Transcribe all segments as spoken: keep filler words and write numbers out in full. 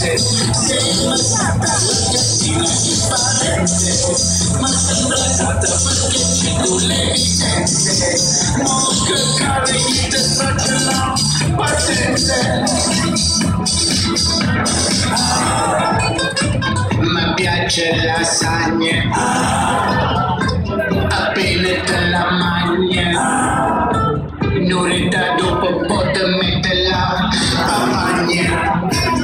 mente, sei mancata perché si trasparente, ma sembra stata perché ci tu l'evidente, non che cari te faccia la patente. Ah, mi piace la lasagna, ah, appena te la magna, ah, un'oretta dopo un po' te mette la magna.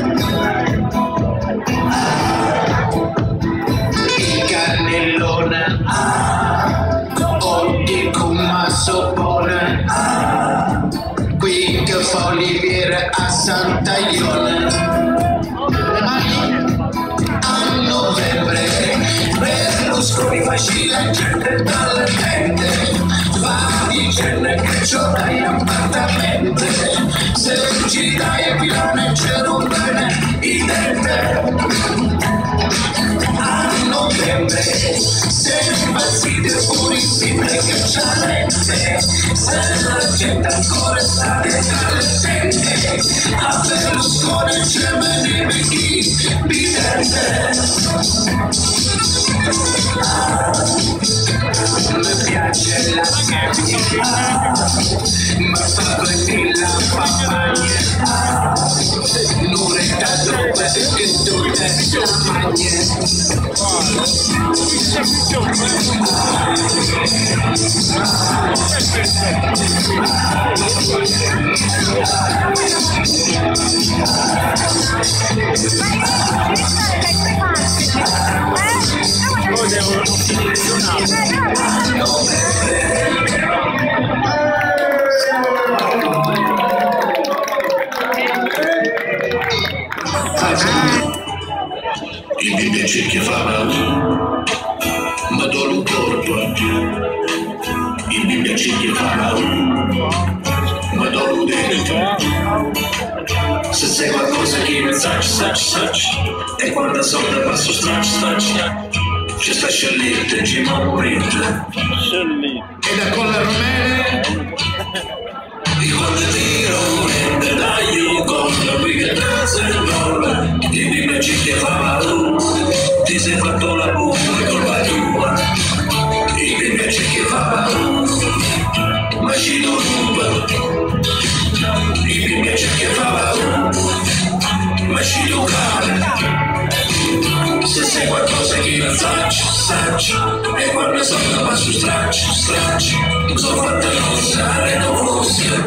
Ah, il cannellone, ah, occhi con massopone, ah, qui che fa Oliviera a Santa Iona. A novembre Berlusconi fasci la gente dalle tende, va dicendo che c'ho dai appartamenti, se ci dai il pilone c'è un bene i dente. A novembre se impazzite purissime che c'ha lente, se la gente ancora sta dalle tende, a Berlusconi c'è mene chi bidente. Ah, mi piace la scambia, ah, ma fa venire la papagna, ah, un'oretta dopo che tu te la magna. Il mi piace che fa male, ma do un corpo. Il mi piace che fa male, ma do un dentro. Se sei qualcosa che mi sacci, sacci, sacci, e quando sopra passo stracci, stracci, ci sta scellette, ci ma morite. E da con la romene di quando tiro mente dai io contro perché te sei nulla. Il mi piace che fa male, ti sei fatto la buffa e colpa tua. Il mi piace che fa male, ma ci do ruba. Il mi piace che fa male, ma ci do cane. Se sei qualcosa che non sacci, sacci, e quando sono passo stracci, stracci, sono fatta rossa e non fosse.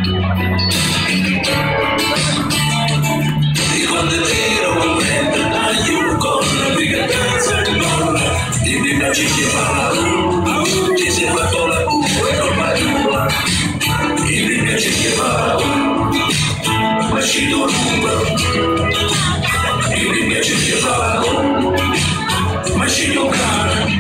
E quando è vero un vento dai un corno, perché te sei nulla. E mi piace che fa male, ti sei fatto la buffa e colpa tua. E mi piace che fa male, ma ci do ruba. E mi piace che fa male, ma ci do cane.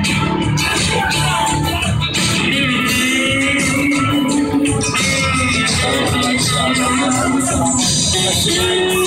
Thank you.